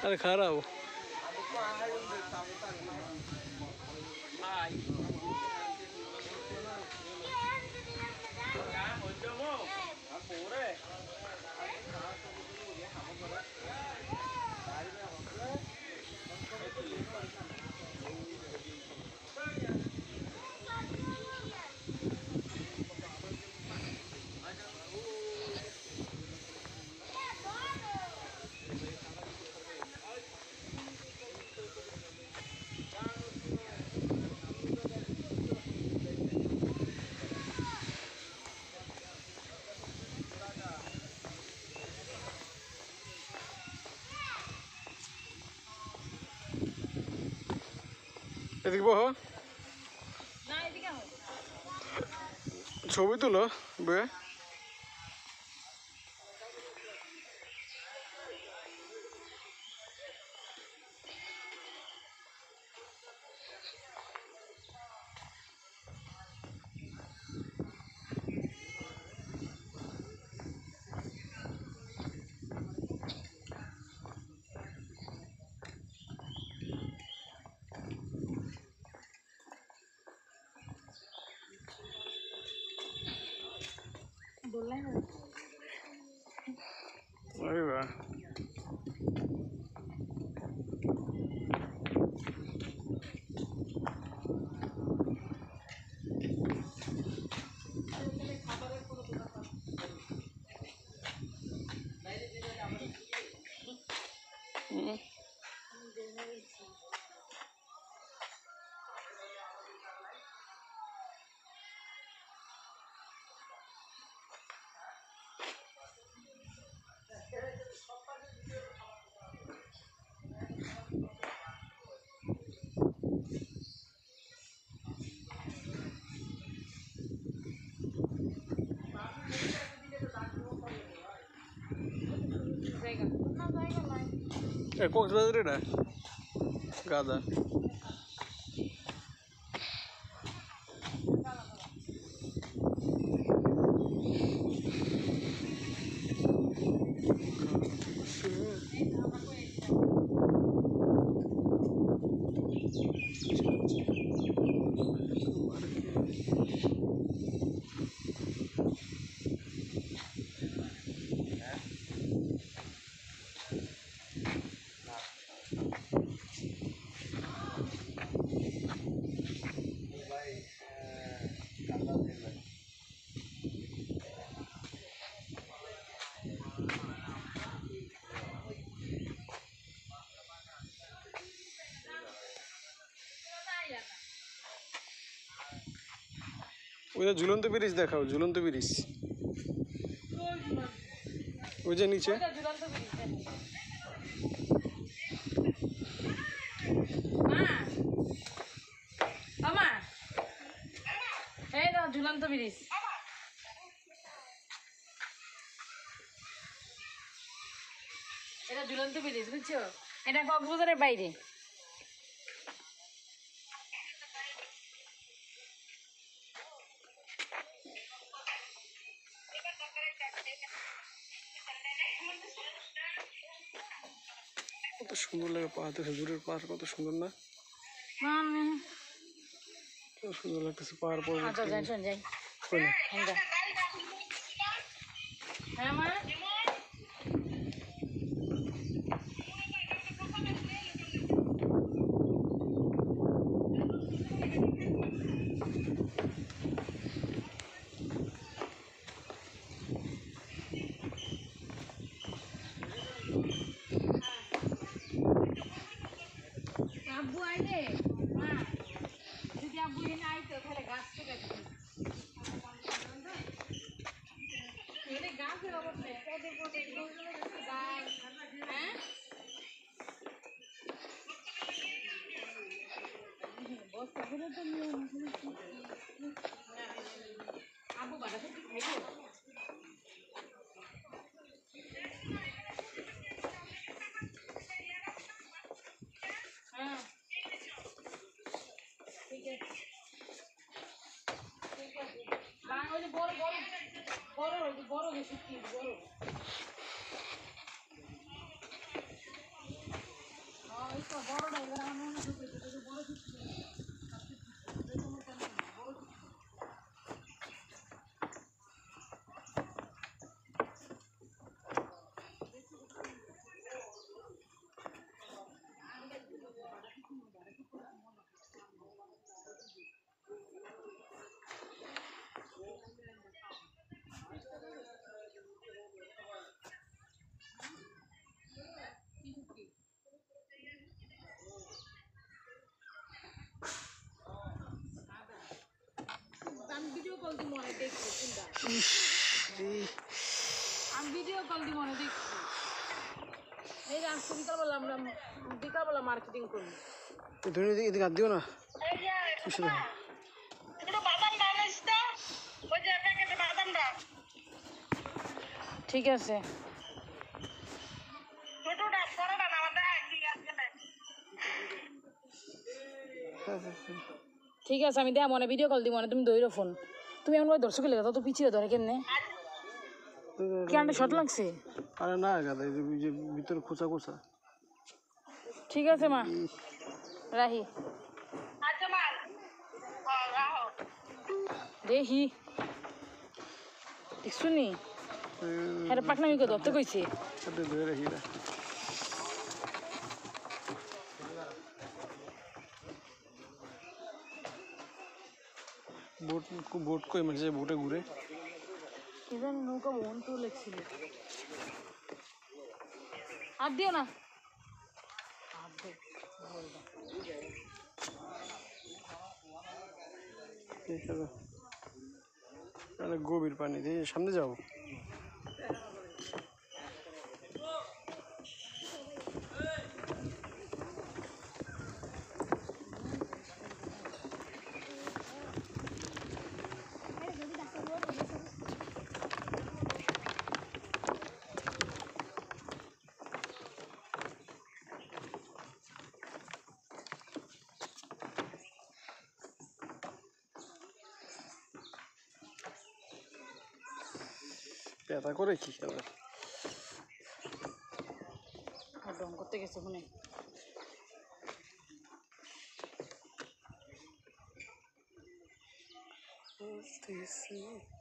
अरे खा रहा वो এদিকে বহ ছবি তুলো বে अरे वाह কক্সবাজার এটা গাদা ওই যে ঝুলন্ত ব্রিজ দেখাও ঝুলন্ত ব্রিজ ওই যে নিচে ঝুলন্ত ব্রিজ এটা ঝুলন্ত ব্রিজ বুঝছো এটা কক্সবাজারের বাইরে কত সুন্দর লাগে পাহাড় দূরের পাহাড় কত সুন্দর না কত সুন্দর লাগতেছে পাহাড় পর্বত হ্যাঁ মা আব্বু আইলে মা যদি আব্বু এনে আইতো তাহলে গাছ থেকে গাছের অবস্থা হ্যাঁ বস্তাগুলো তো আব্বু বাড়া থেকে খাইবো হ্যাঁ ঠিক আছে ঠিক আছে বাংলা বড় বড় বড় বড় বেশি বড় আমি ভিডিও কল দিয়ে মনে দেখছি চিন্তা ইস রে, আমি ভিডিও কল দিয়ে মনে দেখছি এই যে আজকে বিকালবেলা মার্কেটিং করি এই ধরে এদিকে হাত দিও না। কিসে দেখো ঠিক আছে ঠিক আছে আমি দেয়া মনে ভিডিও কল দিই মনে তুমি দৌড়ো ফোন তুমি এমন করে দর্শকের লেগে তো পিছিয়ে ধরে কেমনে ক্যান্ডে শর্ট লাগছে আরে না গাদা, এই যে ভিতরে খোঁচা খোঁচা। ঠিক আছে মা রাহি দেখি দেখছো নি হ্যাঁ পাকনামি করে ধরতে কইছে সাথে ধরে রাখি না। বোট বোট কই মানে যে বোটে ঘুরে কি জানি নৌকা মন তো লেগছিল আর দিও না অনেক গভীর পানি দিয়ে সামনে যাও। ব্যথা করে কি আবার ডং করতে গেছে শুনে